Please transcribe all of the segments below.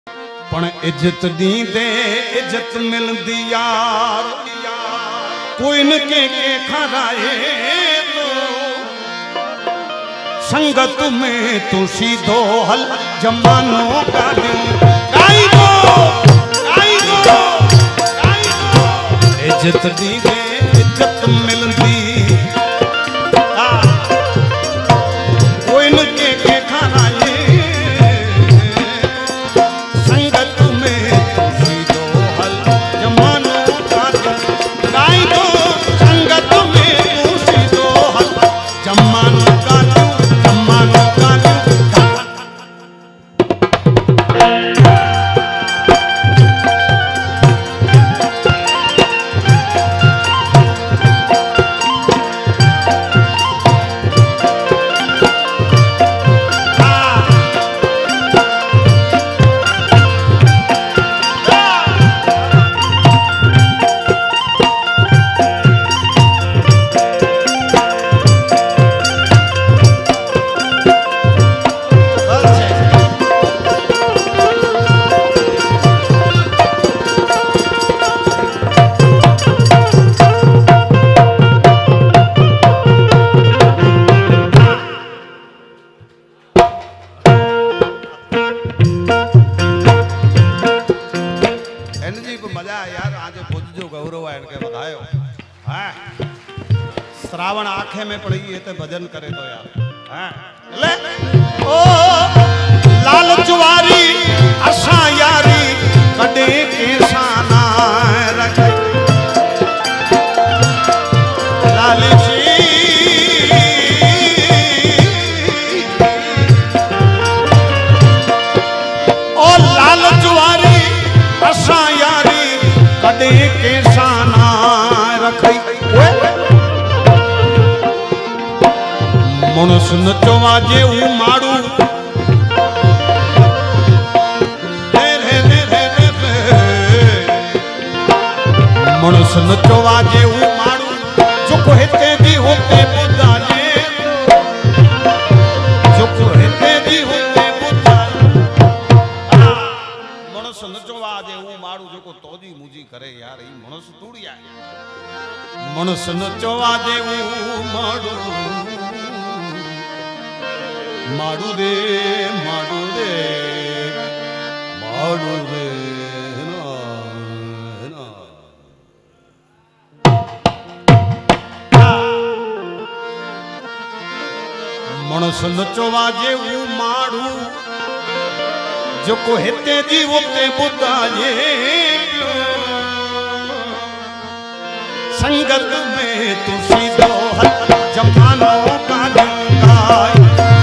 पण इज्जत दींदे इज्जत मिलदी यार, कोई न के खराए तो संगत में तू सीधो हल जमानो का गाई दो इज्जत दींदे इज्जत मिलदी कोई न के खराए श्रावण आंखें में पड़ी है तो भजन करे तो यार ले ओ लाल जुवारी असा यारी कदे के साना रखे लाल जी ओ लाल जुवारी असा यारी कदे के साना रखे मनुष नचवा जेवू माड़ू मनुष नचवा जेवू माड़ू जो कहते दी होते बुद्धा जे जो कहते दी होते बुद्धा मनुष नचवा जेवू माड़ू जो को तोजी मुजी करे यार ई मनुष्य तूड़िया मनुष्य नचवा जेवू माड़ू माड़ू रे माड़ू रे माड़ू रे मनुष्य नचवा जेवू माड़ू जो को हेते जी होते बुद्धा जे संगत में तू सीधो हल जमानो का जंगाई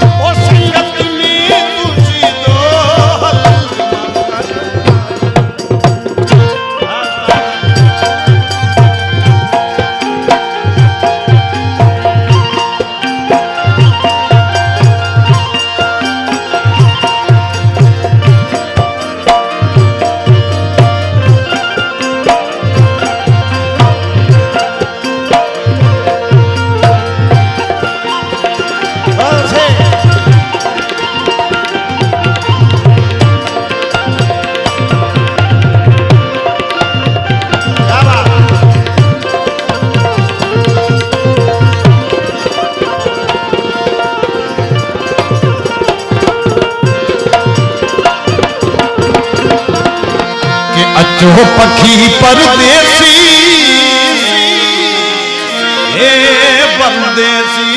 जो पखी परदेसी हे परदेसी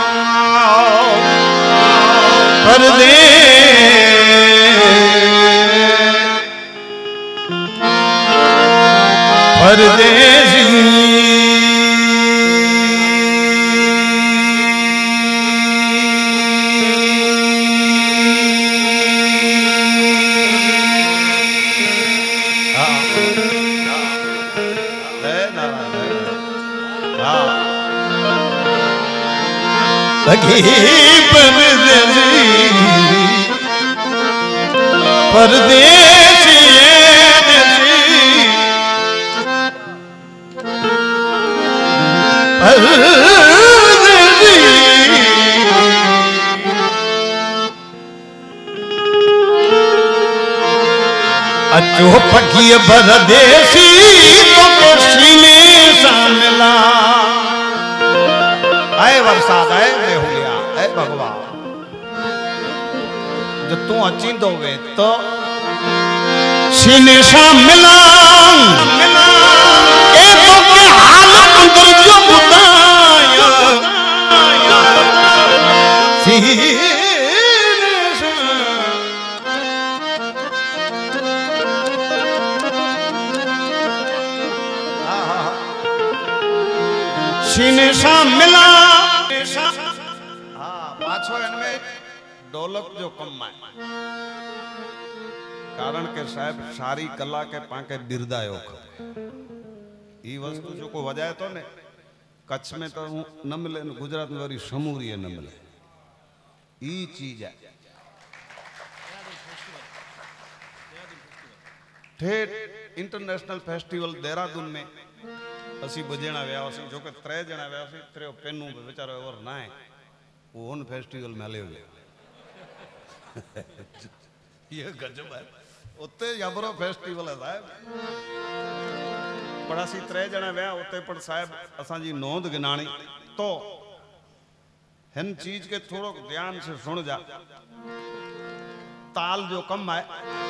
परदेसी परदेसी अचो पखी परदेसी तो सीने मिला आए बरसात आए बेहुलिया आए भगवान जो तू अची दोवे तो सीने मिला ए तो के हाल अंदर जो बुदाया सीने सा मिला हाँ पाछो इनमें ढोलक जो कम है कारण के साहब सारी कला के पाके बिरदायो ई वस्तु जो को वजाए तो ने कच्छ में तो न मिले गुजरात में वरी समूरी न मिले ई चीज है ठेठ इंटरनेशनल फेस्टिवल देहरादून में असी बजेना व्या जो कि 3 जना व्या त्रो पेनू बेचारो और ना है वो उन फेस्टिवल में हले ये गजब है उते जबरो फेस्टिवल है साहब पर असी 3 जना व्या उते पर साहब असा जी नोंद गिनाणी तो हिन चीज के थोड़ो ध्यान से सुन जा ताल जो कम है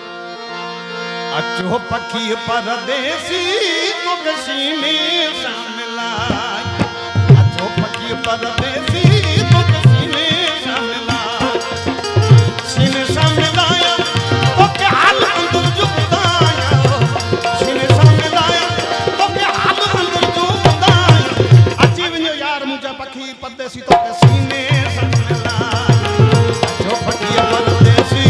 अचो पखी परदेसी तो सीने मिला अचो पखी परदेसी तो सीने मिला सीने मिलाया तो के हाल अंदर जो बुदाया सीने मिलाया तो के हाल अंदर जो बुदाया अची वञो यार मुझा पखी परदेसी तो सीने मिला अचो पखी परदेसी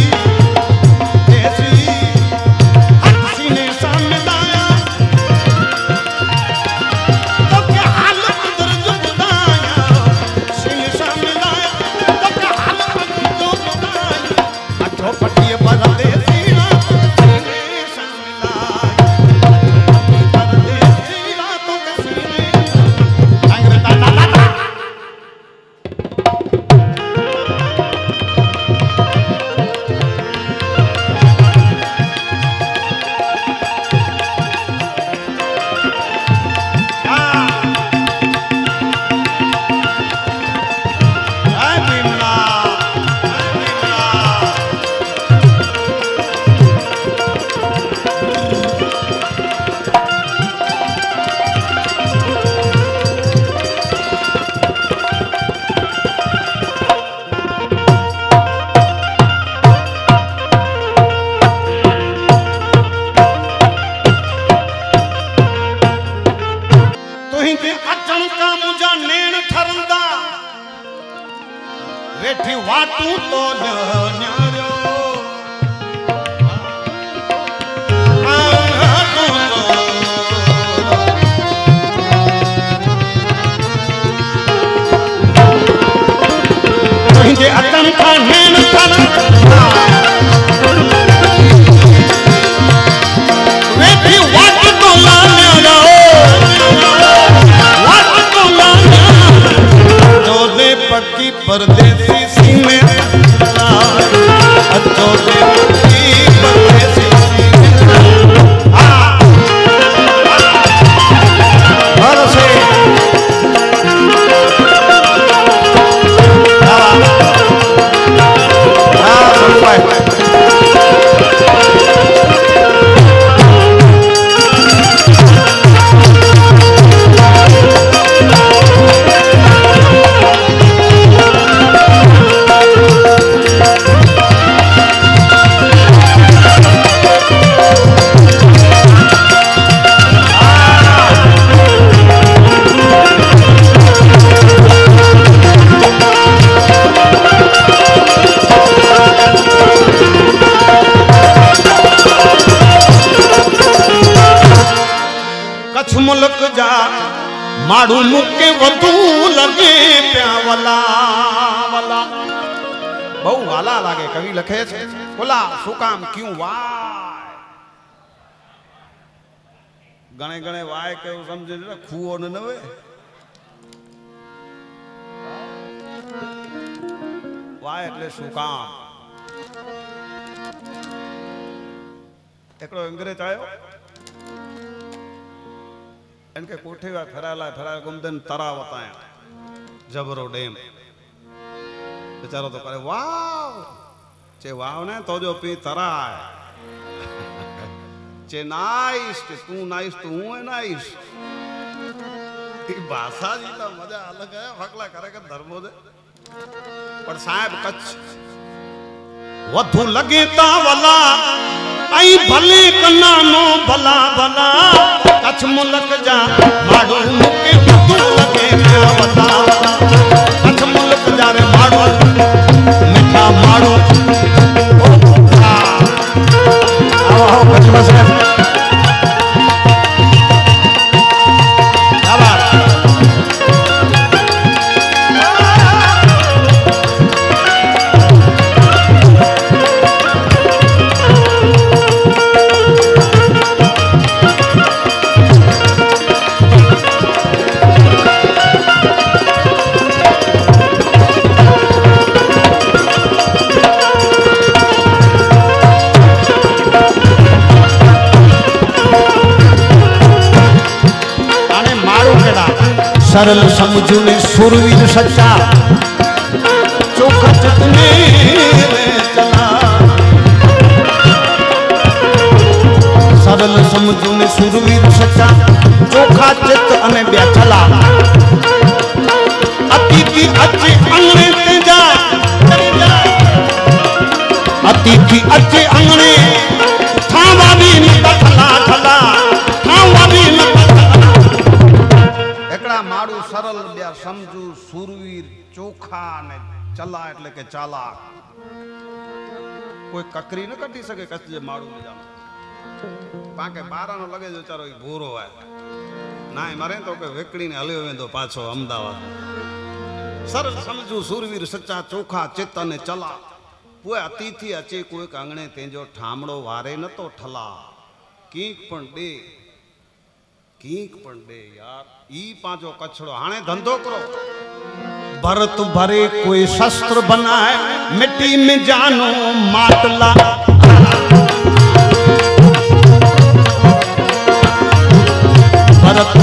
वेठी वाटू तो न्यारो तुझे अतन का नैन वेठी वाटू तो न्यारो वाटू तो न्यारो दे पक्की परदेसी सीने अचो दे पक्की परदेसी मुल्क जा माड़ू मुके वधू लगे प्या वला वला बहु वाला लागे कवि लखे छे बोला सुकाम क्यों वाय गणे गणे वाय के समझे न खूओ न नवे वाय એટલે સુકામ एकड़ो अंग्रेज आयो इनके कोठे वा फेराला गुमदन तरा वताया जबरो डेम बेचारो तो करे वाव चे वाव ने तो जो पी तरा है चे नाइस तू है नाइस भाषा जी तो मजा अलग है फकला करे कर धर्मो दे पर साहब कच्छ वधु लगे ता वला आई भले कन्ना नो भला भला कच्छ मुलक जा माडू मुके वधु लगे ता वला कच्छ मुलक जा रे माडू मिठा माडू आओ कच्छ में सरल समझू ने सुरवीर सच्चा चोखा चित में चला सरल समझू ने सुरवीर सच्चा चोखा चित अने ब्या चला अतिथि अच्छे अंगने ते जा अतिथि अच्छे अंगने थावा भी न ठला ठला थावा भी न माड़ू सरल ब्या समझू सूरवीर चोखा ने चला એટલે કે ચાલા कोई ककरी न कटी सके कच्छ जे माड़ू में जाम पाके 12 नो लगे जो चारो भूरो है ना मरे तो के वेकड़ी ने हलियो वेंदो पाछो अहमदाबाद सरल समझू सूरवीर सच्चा चोखा चित ने चला कोई अतिथि अचे कोई कांगणे तेजो ठामड़ो वारे न तो ठला कीक पण दे यार ई पांचो कछड़ो हाने धंधो करो भरत भरे कोई शस्त्र बनाए मिट्टी में जानो माटला भरत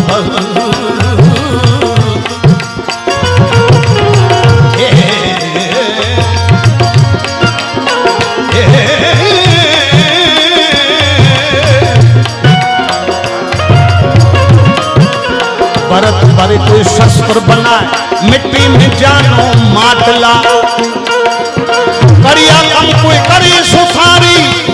भरत भरे कोई शस्त्र बनाए मिट्टी में जानो माटला करिया कम कोई करे सुथारी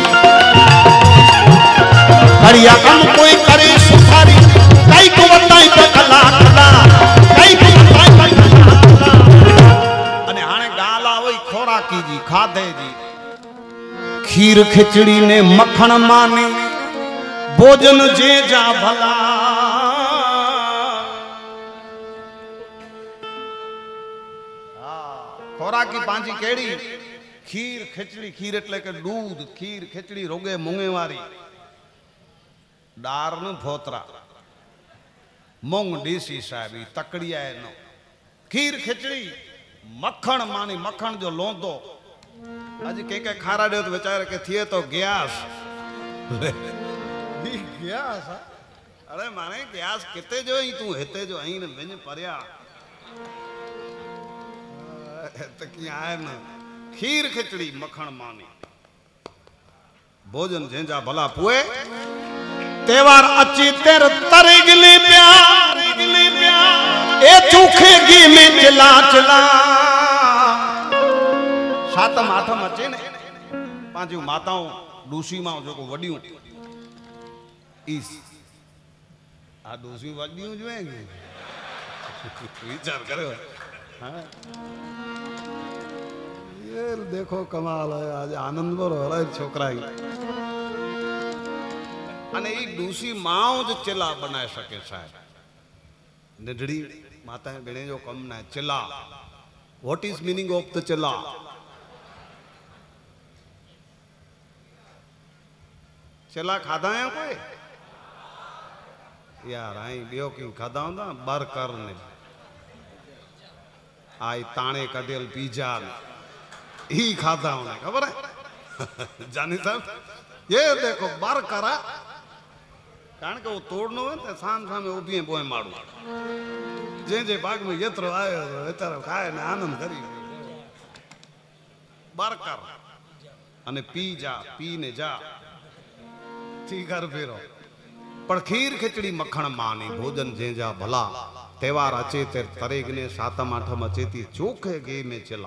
करिया कम कोई करे सुथारी कई को बताई तो कला कला कई को बताई तो कला अने हाने गाल आवई खोराकी जी खाधे जी खीर खिचड़ी ने मक्खन माने भोजन जे जा भला खोराकी पांची केड़ी खीर खिचड़ी खीर એટલે કે दूध खीर खिचड़ी रोगे मूंगे वारी डार न भोतरा मूंग डीसी साहब तकड़िया नो खीर खिचड़ी मक्खन मानी मक्खन जो लोंदो आज के खारा दे तो बेचारे के थिए तो गैस गैस अरे माने गैस किते जो ही तू हेते जो आई न बिन परया न खीर खिचड़ी मखण मानी भोजन झेंजा भला पुए तेवार अची तेर तरे गिले प्या ए चूखे घी में चिला चिला सातम आठम अचे ने पांचू माताओं डूसी मां जो को वडियूं इस आ डूसी वडियूं जो है विचार करो हां ये देखो कमाल है आज आनंद बोरो है छोकरा अने ई डूसी माओ जो चिला बनाए सके साहब निडड़ी माता बेणे जो कम ना chilla what is meaning of the chilla chilla खादा है कोई यार आई बियो की खादा होंदा बरकर ने आई ताने कटियल पिज्जा ही खाता होने खबर है जानी साहब ये देखो बार करा कारण के वो तोड़नो है तो सामे उभी बोए मारू जे बाग में यत्रो आयो एतरो खाए ने आनंद करी बार कर अने पी जा पीने जा ठीक कर फेरो पर खीर खिचड़ी मक्खण मानी भोजन जे जा भला त्योहार अचे ते तरेगने सातम आठम अचे थी चोखे घे में चला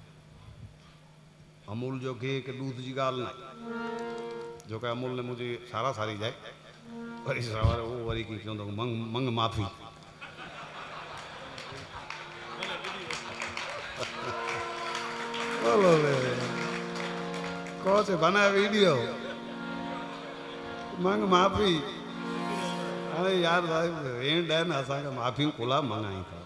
अमूल जो घे के दूध जी गाल न जो के अमूल ने मुझे सारा सारी जाए वरी सवारे वो वरी की क्यों तो मंग मंग माफी बोलो ले को से बना वीडियो मंग माफी अरे यार भाई एंड है ना असा माफी खुला मंगाई था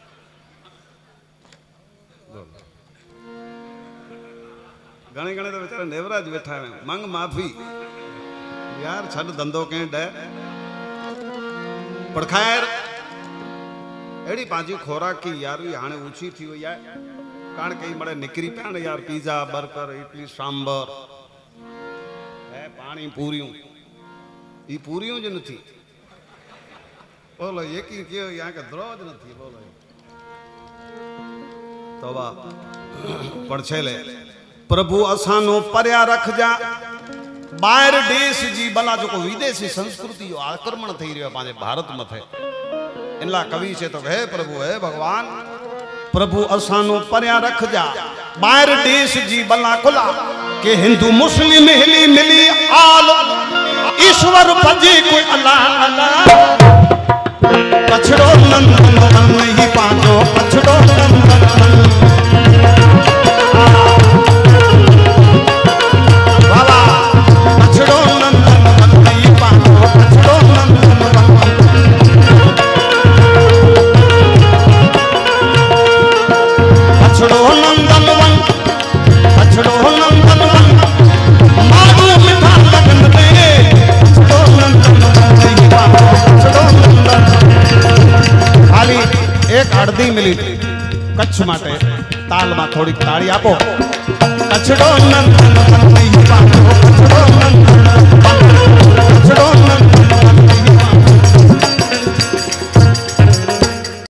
घणे घणे तो बेचारा नेवराज बैठा है मंग माफी यार छड़ धंधो केंड है पर खैर एड़ी पांजी खोराक की यार भी हाने ऊंची थी हुई है कारण कई बड़े निकरी पे यार पिज्जा बर्गर इडली सांबर है पानी पूरियों ये पूरियों जो नहीं बोलो ये की क्यों यहाँ का द्रोज नहीं बोलो तो वाह पढ़छेले प्रभु असानो पर्या रख जा बाहर देश जी भला जो को विदेशी संस्कृति जो आक्रमण थी रहो पांजे भारत मथे इनला कवि से तो हे प्रभु हे भगवान प्रभु असानो पर्या रख जा बाहर देश जी भला खुला के हिंदू मुस्लिम हिली मिली आल ईश्वर भजे कोई अल्लाह अल्लाह पछड़ो नंदन ही पांचो पछड़ो नंदन बाबा पछड़ो नंदन ही पांचो पछड़ो नंदन पछड़ो नंदन पछड़ो नंदन मारू मिठा लगन दे पछड़ो नंदन ही पांचो पछड़ो नंदन खाली एक अर्धी मिली कच्छ माटे ताल में थोड़ी ताड़ी आपो कच्छड़ो नंदन